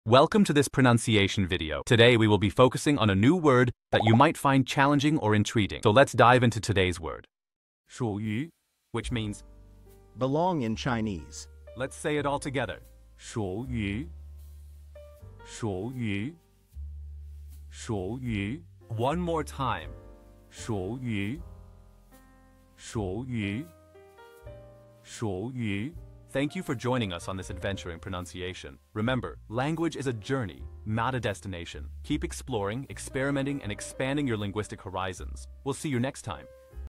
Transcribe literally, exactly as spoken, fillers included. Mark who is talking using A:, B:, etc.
A: Welcome to this pronunciation video. Today we will be focusing on a new word that you might find challenging or intriguing. So let's dive into today's word. 属于, which means
B: belong in Chinese.
A: Let's say it all together. 属于,属于,属于. One more time. 属于,属于,属于. Thank you for joining us on this adventure in pronunciation. Remember, language is a journey, not a destination. Keep exploring, experimenting, and expanding your linguistic horizons. We'll see you next time.